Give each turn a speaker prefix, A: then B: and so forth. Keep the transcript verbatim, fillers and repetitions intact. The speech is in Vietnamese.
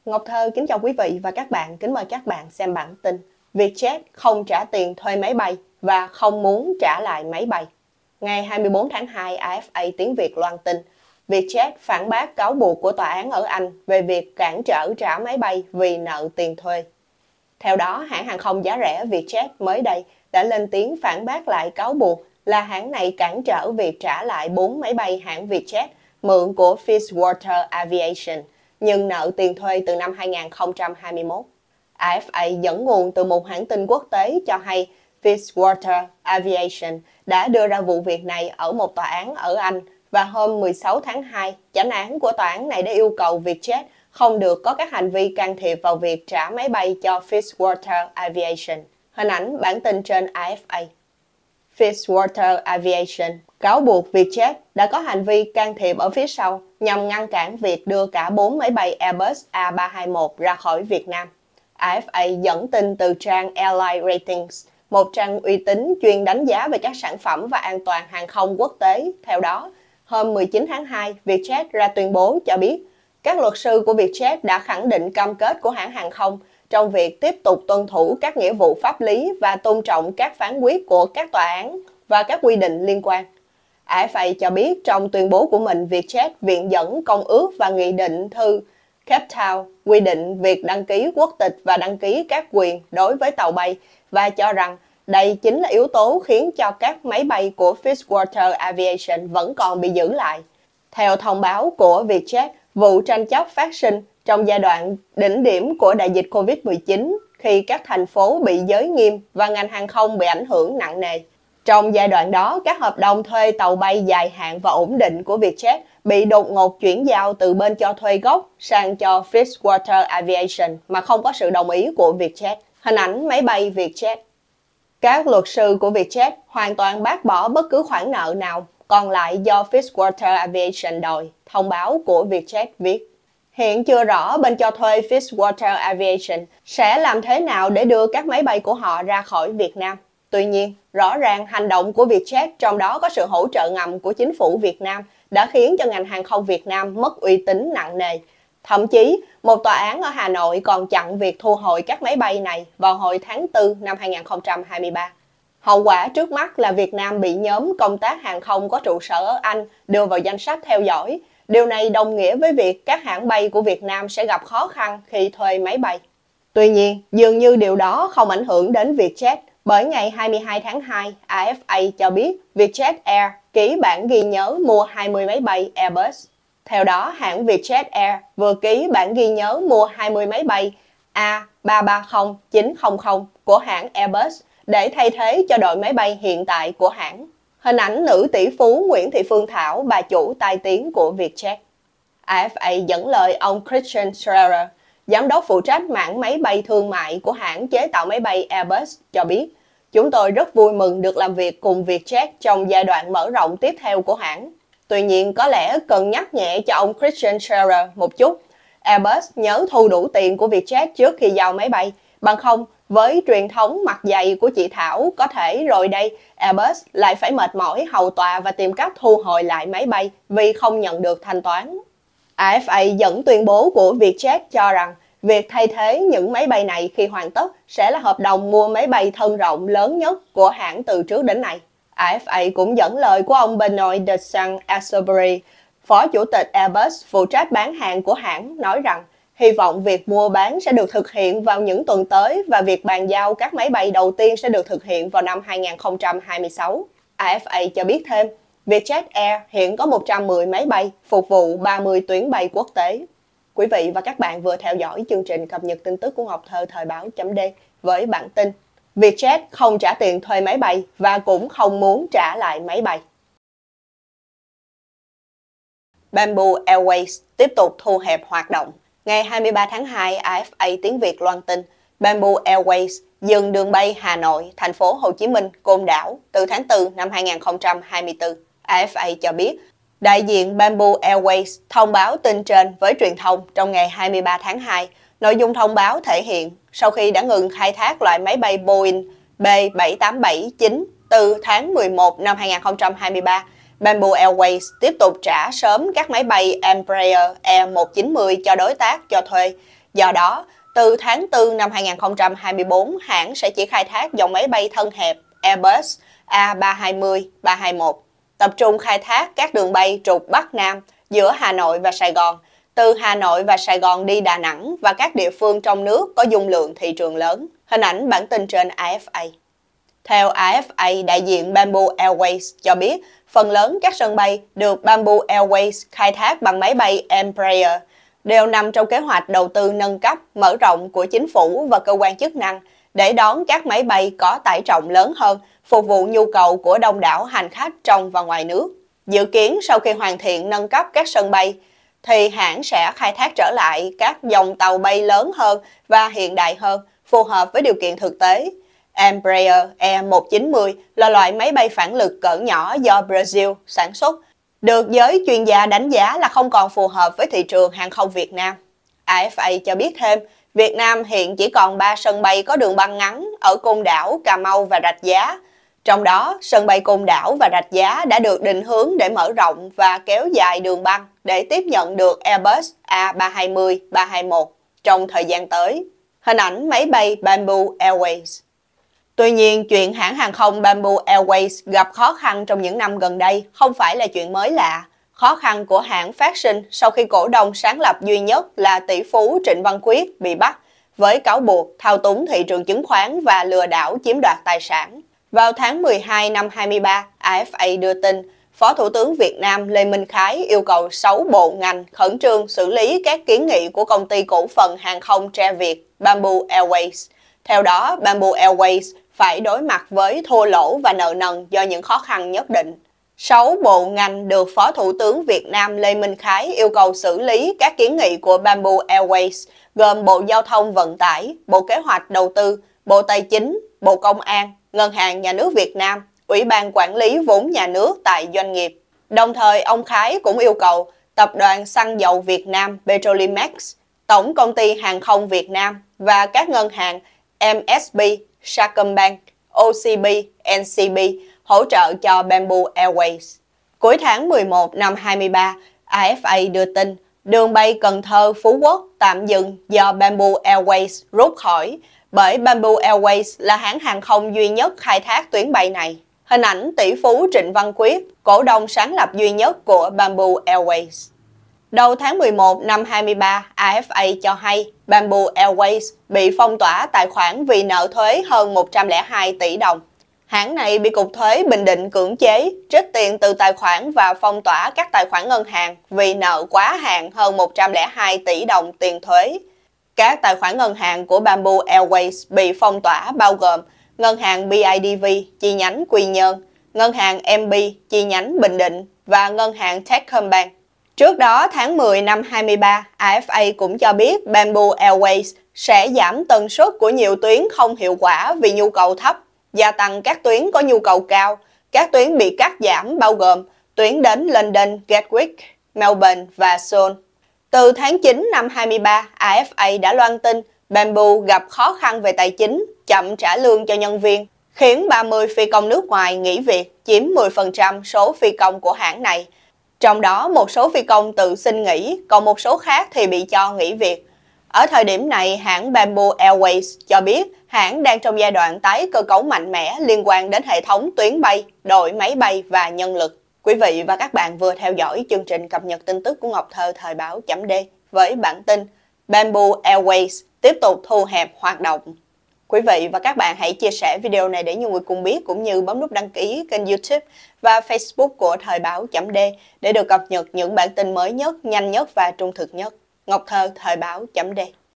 A: Ngọc Thơ kính chào quý vị và các bạn, kính mời các bạn xem bản tin Vietjet không trả tiền thuê máy bay và không muốn trả lại máy bay. Ngày hai mươi bốn tháng hai, a ép a tiếng Việt loan tin Vietjet phản bác cáo buộc của tòa án ở Anh về việc cản trở trả máy bay vì nợ tiền thuê. Theo đó, hãng hàng không giá rẻ Vietjet mới đây đã lên tiếng phản bác lại cáo buộc là hãng này cản trở việc trả lại bốn máy bay hãng Vietjet mượn của Fitzwater Aviation, nhưng nợ tiền thuê từ năm hai nghìn không trăm hai mươi mốt. a ép a dẫn nguồn từ một hãng tin quốc tế cho hay Fitzwater Aviation đã đưa ra vụ việc này ở một tòa án ở Anh và hôm mười sáu tháng hai, chánh án của tòa án này đã yêu cầu Vietjet không được có các hành vi can thiệp vào việc trả máy bay cho Fitzwater Aviation. Hình ảnh bản tin trên a ép a. Fitzwater Aviation cáo buộc Vietjet đã có hành vi can thiệp ở phía sau nhằm ngăn cản việc đưa cả bốn máy bay Airbus A ba hai một ra khỏi Việt Nam. a ép a dẫn tin từ trang Airline Ratings, một trang uy tín chuyên đánh giá về các sản phẩm và an toàn hàng không quốc tế. Theo đó, hôm mười chín tháng hai, Vietjet ra tuyên bố cho biết các luật sư của Vietjet đã khẳng định cam kết của hãng hàng không trong việc tiếp tục tuân thủ các nghĩa vụ pháp lý và tôn trọng các phán quyết của các tòa án và các quy định liên quan. a ép a cho biết trong tuyên bố của mình, Vietjet viện dẫn công ước và nghị định thư Cape Town quy định việc đăng ký quốc tịch và đăng ký các quyền đối với tàu bay và cho rằng đây chính là yếu tố khiến cho các máy bay của Fitzwater Aviation vẫn còn bị giữ lại. Theo thông báo của Vietjet, vụ tranh chấp phát sinh trong giai đoạn đỉnh điểm của đại dịch Covid mười chín khi các thành phố bị giới nghiêm và ngành hàng không bị ảnh hưởng nặng nề. Trong giai đoạn đó, các hợp đồng thuê tàu bay dài hạn và ổn định của Vietjet bị đột ngột chuyển giao từ bên cho thuê gốc sang cho Fitzwater Aviation mà không có sự đồng ý của Vietjet. Hình ảnh máy bay Vietjet. Các luật sư của Vietjet hoàn toàn bác bỏ bất cứ khoản nợ nào còn lại do Fitzwater Aviation đòi, thông báo của Vietjet viết. Hiện chưa rõ bên cho thuê Fitzwater Aviation sẽ làm thế nào để đưa các máy bay của họ ra khỏi Việt Nam. Tuy nhiên, rõ ràng hành động của Vietjet, trong đó có sự hỗ trợ ngầm của chính phủ Việt Nam, đã khiến cho ngành hàng không Việt Nam mất uy tín nặng nề. Thậm chí, một tòa án ở Hà Nội còn chặn việc thu hồi các máy bay này vào hồi tháng tư năm hai nghìn không trăm hai mươi ba. Hậu quả trước mắt là Việt Nam bị nhóm công tác hàng không có trụ sở ở Anh đưa vào danh sách theo dõi. Điều này đồng nghĩa với việc các hãng bay của Việt Nam sẽ gặp khó khăn khi thuê máy bay. Tuy nhiên, dường như điều đó không ảnh hưởng đến Vietjet, bởi ngày hai mươi hai tháng hai, a ép a cho biết Vietjet Air ký bản ghi nhớ mua hai mươi máy bay Airbus. Theo đó, hãng Vietjet Air vừa ký bản ghi nhớ mua hai mươi máy bay A ba ba không chín không không của hãng Airbus để thay thế cho đội máy bay hiện tại của hãng. Hình ảnh nữ tỷ phú Nguyễn Thị Phương Thảo, bà chủ tai tiếng của Vietjet. a ép a dẫn lời ông Christian Schreyer, giám đốc phụ trách mảng máy bay thương mại của hãng chế tạo máy bay Airbus, cho biết chúng tôi rất vui mừng được làm việc cùng Vietjet trong giai đoạn mở rộng tiếp theo của hãng. Tuy nhiên, có lẽ cần nhắc nhẹ cho ông Christian Schreyer một chút. Airbus nhớ thu đủ tiền của Vietjet trước khi giao máy bay. Bằng không, với truyền thống mặt dày của chị Thảo, có thể rồi đây Airbus lại phải mệt mỏi hầu tòa và tìm cách thu hồi lại máy bay vì không nhận được thanh toán. a ép a dẫn tuyên bố của Vietjet cho rằng việc thay thế những máy bay này khi hoàn tất sẽ là hợp đồng mua máy bay thân rộng lớn nhất của hãng từ trước đến nay. a ép a cũng dẫn lời của ông Benoit de Saint-Exupéry, phó chủ tịch Airbus phụ trách bán hàng của hãng, nói rằng hy vọng việc mua bán sẽ được thực hiện vào những tuần tới và việc bàn giao các máy bay đầu tiên sẽ được thực hiện vào năm hai nghìn không trăm hai mươi sáu. a ép a cho biết thêm, Vietjet Air hiện có một trăm mười máy bay phục vụ ba mươi tuyến bay quốc tế. Quý vị và các bạn vừa theo dõi chương trình cập nhật tin tức của Ngọc Thơ thời báo chấm D với bản tin Vietjet không trả tiền thuê máy bay và cũng không muốn trả lại máy bay. Bamboo Airways tiếp tục thu hẹp hoạt động. Ngày hai mươi ba tháng hai, a ép a tiếng Việt loan tin Bamboo Airways dừng đường bay Hà Nội, thành phố Hồ Chí Minh, Côn Đảo từ tháng tư năm hai nghìn không trăm hai mươi tư. a ép a cho biết đại diện Bamboo Airways thông báo tin trên với truyền thông trong ngày hai mươi ba tháng hai. Nội dung thông báo thể hiện sau khi đã ngừng khai thác loại máy bay Boeing B bảy tám bảy chín từ tháng mười một năm hai nghìn không trăm hai mươi ba, Bamboo Airways tiếp tục trả sớm các máy bay Embraer E một chín không cho đối tác cho thuê. Do đó, từ tháng tư năm hai nghìn không trăm hai mươi tư, hãng sẽ chỉ khai thác dòng máy bay thân hẹp Airbus A ba hai không, ba hai mốt, tập trung khai thác các đường bay trục Bắc Nam giữa Hà Nội và Sài Gòn, từ Hà Nội và Sài Gòn đi Đà Nẵng và các địa phương trong nước có dung lượng thị trường lớn. Hình ảnh bản tin trên a ép a. Theo a ép a, đại diện Bamboo Airways cho biết, phần lớn các sân bay được Bamboo Airways khai thác bằng máy bay Embraer đều nằm trong kế hoạch đầu tư nâng cấp, mở rộng của chính phủ và cơ quan chức năng để đón các máy bay có tải trọng lớn hơn, phục vụ nhu cầu của đông đảo hành khách trong và ngoài nước. Dự kiến sau khi hoàn thiện nâng cấp các sân bay, thì hãng sẽ khai thác trở lại các dòng tàu bay lớn hơn và hiện đại hơn, phù hợp với điều kiện thực tế. Embraer E một chín không là loại máy bay phản lực cỡ nhỏ do Brazil sản xuất, được giới chuyên gia đánh giá là không còn phù hợp với thị trường hàng không Việt Nam. a ép a cho biết thêm, Việt Nam hiện chỉ còn ba sân bay có đường băng ngắn ở Côn Đảo, Cà Mau và Rạch Giá. Trong đó, sân bay Côn Đảo và Rạch Giá đã được định hướng để mở rộng và kéo dài đường băng để tiếp nhận được Airbus A ba hai không, ba hai mốt trong thời gian tới. Hình ảnh máy bay Bamboo Airways. Tuy nhiên, chuyện hãng hàng không Bamboo Airways gặp khó khăn trong những năm gần đây không phải là chuyện mới lạ. Khó khăn của hãng phát sinh sau khi cổ đông sáng lập duy nhất là tỷ phú Trịnh Văn Quyết bị bắt với cáo buộc thao túng thị trường chứng khoán và lừa đảo chiếm đoạt tài sản. Vào tháng mười hai năm hai mươi ba, a ép a đưa tin, Phó Thủ tướng Việt Nam Lê Minh Khái yêu cầu sáu bộ ngành khẩn trương xử lý các kiến nghị của công ty cổ phần hàng không Tre Việt Bamboo Airways. Theo đó, Bamboo Airways phải đối mặt với thua lỗ và nợ nần do những khó khăn nhất định. Sáu bộ ngành được Phó Thủ tướng Việt Nam Lê Minh Khái yêu cầu xử lý các kiến nghị của Bamboo Airways gồm Bộ Giao thông Vận tải, Bộ Kế hoạch Đầu tư, Bộ Tài chính, Bộ Công an, Ngân hàng Nhà nước Việt Nam, Ủy ban Quản lý vốn nhà nước tại doanh nghiệp. Đồng thời, ông Khái cũng yêu cầu Tập đoàn Xăng dầu Việt Nam Petrolimex, Tổng Công ty Hàng không Việt Nam và các ngân hàng em ét bê, Sacombank, ô xê bê, en xê bê hỗ trợ cho Bamboo Airways. Cuối tháng mười một năm hai mươi ba, a ép a đưa tin đường bay Cần Thơ - Phú Quốc tạm dừng do Bamboo Airways rút khỏi, bởi Bamboo Airways là hãng hàng không duy nhất khai thác tuyến bay này. Hình ảnh tỷ phú Trịnh Văn Quyết, cổ đông sáng lập duy nhất của Bamboo Airways. Đầu tháng mười một năm hai mươi ba, a ép a cho hay Bamboo Airways bị phong tỏa tài khoản vì nợ thuế hơn một trăm lẻ hai tỷ đồng. Hãng này bị Cục Thuế Bình Định cưỡng chế, trích tiền từ tài khoản và phong tỏa các tài khoản ngân hàng vì nợ quá hạn hơn một trăm lẻ hai tỷ đồng tiền thuế. Các tài khoản ngân hàng của Bamboo Airways bị phong tỏa bao gồm Ngân hàng bê i đê vê chi nhánh Quy Nhơn, Ngân hàng em bê chi nhánh Bình Định và Ngân hàng Techcombank. Trước đó, tháng mười năm hai mươi ba, a ép a cũng cho biết Bamboo Airways sẽ giảm tần suất của nhiều tuyến không hiệu quả vì nhu cầu thấp, gia tăng các tuyến có nhu cầu cao. Các tuyến bị cắt giảm bao gồm tuyến đến London, Gatwick, Melbourne và Seoul. Từ tháng chín năm hai mươi ba, a ép a đã loan tin Bamboo gặp khó khăn về tài chính, chậm trả lương cho nhân viên, khiến ba mươi phi công nước ngoài nghỉ việc, chiếm mười phần trăm số phi công của hãng này. Trong đó, một số phi công tự xin nghỉ, còn một số khác thì bị cho nghỉ việc. Ở thời điểm này, hãng Bamboo Airways cho biết hãng đang trong giai đoạn tái cơ cấu mạnh mẽ liên quan đến hệ thống tuyến bay, đội máy bay và nhân lực. Quý vị và các bạn vừa theo dõi chương trình cập nhật tin tức của Ngọc Thơ thời báo chấm D với bản tin Bamboo Airways tiếp tục thu hẹp hoạt động. Quý vị và các bạn hãy chia sẻ video này để nhiều người cùng biết, cũng như bấm nút đăng ký kênh YouTube và Facebook của thời báo chấm D để được cập nhật những bản tin mới nhất, nhanh nhất và trung thực nhất. Ngọc Thơ thời báo chấm D.